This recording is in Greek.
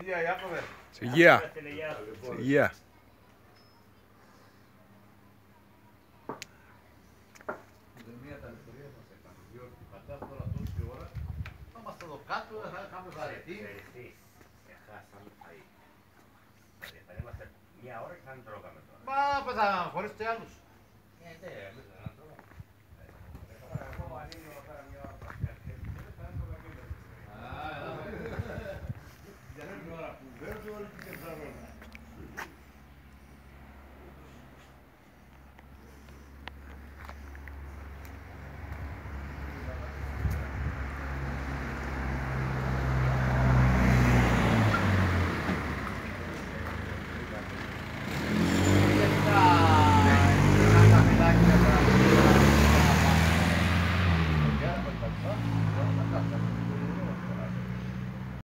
Υγεία, Ιάκωβε. Υγεία. Υγεία. Μία τα λεπτομέρεια μας έκανε, διότι πατάς τώρα τόση ώρα, θα είμαστε εδώ κάτω, θα είχαμε βαρεθεί. Χάσαμε φαΐ. Θα είμαστε μια ώρα και θα μην τρώγαμε τώρα. Μα θα χωρίσετε άλλους. Ναι, εμείς δεν τρώγαμε.